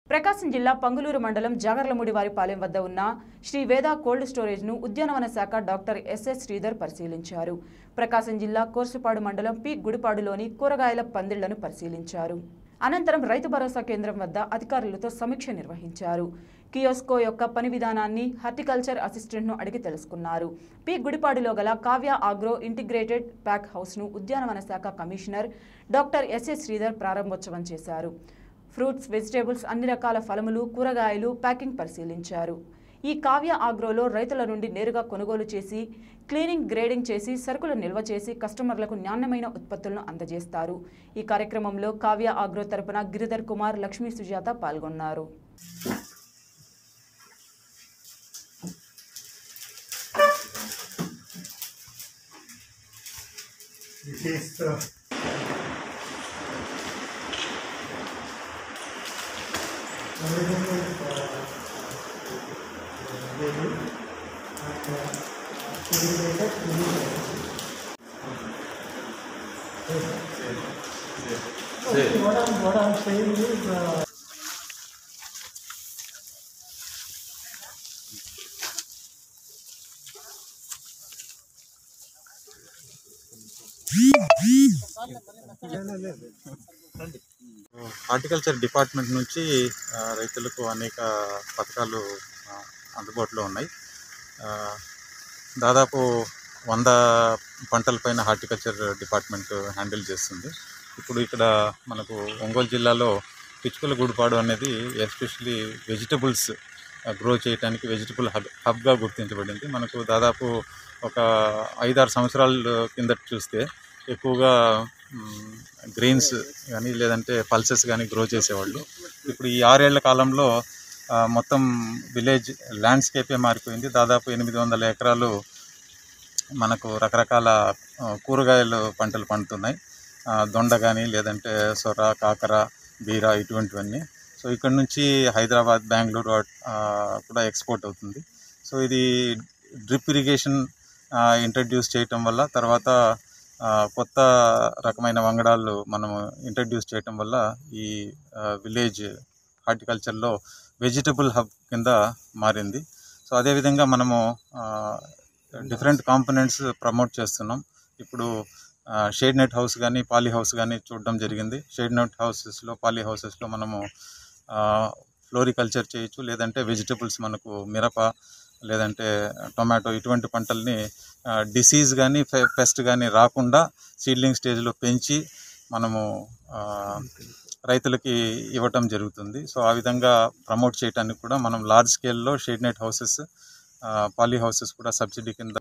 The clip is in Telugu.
ప్రకాశం జిల్లా పంగులూరు మండలం జాగర్లముడివారిపాలెం వద్ద ఉన్న శ్రీ వేద కోల్డ్ స్టోరేజ్ ను ఉద్యానవన శాఖ డాక్టర్ ఎస్ఎస్ శ్రీధర్ పరిశీలించారు. ప్రకాశం జిల్లా కోర్సుపాడు మండలం పి గుడిపాడులోని కూరగాయల పందిళ్లను పరిశీలించారు. అనంతరం రైతు భరోసా కేంద్రం వద్ద అధికారులతో సమీక్ష నిర్వహించారు. కియోస్కో యొక్క పని విధానాన్ని హార్టికల్చర్ అసిస్టెంట్ ను అడిగి తెలుసుకున్నారు. పి గుడిపాడులో గల Kavya agro integrated pack house ను ఉద్యానవన శాఖ కమిషనర్ డాక్టర్ ఎస్ఎస్ శ్రీధర్ ప్రారంభోత్సవం చేశారు. ఫ్రూట్స్, వెజిటేబుల్స్, అన్ని రకాల ఫలములు, కూరగాయలు ప్యాకింగ్ పరిశీలించారు. ఈ కావ్య ఆగ్రోలో రైతుల నుండి నేరుగా కొనుగోలు చేసి క్లీనింగ్, గ్రేడింగ్ చేసి సరుకులు నిల్వ చేసి కస్టమర్లకు నాణ్యమైన ఉత్పత్తులను అందజేస్తారు. ఈ కార్యక్రమంలో కావ్య ఆగ్రో తరపున గిరిధర్ కుమార్, లక్ష్మీ సుజాత పాల్గొన్నారు. What I'm saying is horticulture department నుంచి రైతులకు అనేక పథకాలు అందుబాటులో ఉన్నాయి. దాదాపు 100 పంటలపైన హార్టికల్చర్ డిపార్ట్మెంట్ హ్యాండిల్ చేస్తుంది. ఇప్పుడు ఇక్కడ మనకు ఒంగోలు జిల్లాలో పిచ్చుకల గుడిపాడు అనేది ఎస్పెషలీ వెజిటబుల్స్ గ్రో చేయడానికి వెజిటబుల్ హబ్గా గుర్తించబడింది. మనకు దాదాపు ఒక 5-6 సంవత్సరాల కిందట చూస్తే ఎక్కువగా గ్రెయిన్స్ కానీ లేదంటే పల్సెస్ కానీ గ్రో చేసేవాళ్ళు. ఇప్పుడు ఈ 6 ఏళ్ల కాలంలో మొత్తం విలేజ్ ల్యాండ్స్కేపే మారిపోయింది. దాదాపు 800 ఎకరాలు మనకు రకరకాల కూరగాయలు పంటలు పండుతున్నాయి. దొండ కానీ లేదంటే సొర, కాకర, బీర ఇటువంటివన్నీ. సో ఇక్కడ నుంచి హైదరాబాద్, బెంగళూరు కూడా ఎక్స్పోర్ట్ అవుతుంది. సో ఇది డ్రిప్ ఇరిగేషన్ ఇంట్రడ్యూస్ చేయటం వల్ల, తర్వాత కొత్త రకమైన వంగడాలు మనము ఇంట్రడ్యూస్ చేయటం వల్ల ఈ విలేజ్ హార్టికల్చర్లో వెజిటబుల్ హబ్ కింద మారింది. సో అదేవిధంగా మనము డిఫరెంట్ కాంపోనెంట్స్ ప్రమోట్ చేస్తున్నాం. ఇప్పుడు షేడ్ నెట్ హౌస్ కానీ పాలీ హౌస్ కానీ చూడడం జరిగింది. షేడ్ నెట్ హౌసెస్లో, పాలీ హౌసెస్లో మనము ఫ్లోరికల్చర్ చేయొచ్చు. లేదంటే వెజిటబుల్స్ మనకు మిరప లేదంటే టొమాటో ఇటువంటి పంటల్ని డిసీజ్ కానీ పెస్ట్ కానీ రాకుండా సీడ్లింగ్ స్టేజ్లో పెంచి మనము రైతులకి ఇవ్వటం జరుగుతుంది. సో ఆ విధంగా ప్రమోట్ చేయడానికి కూడా మనం లార్జ్ స్కేల్లో shade net houses, poly houses కూడా సబ్సిడీ కింద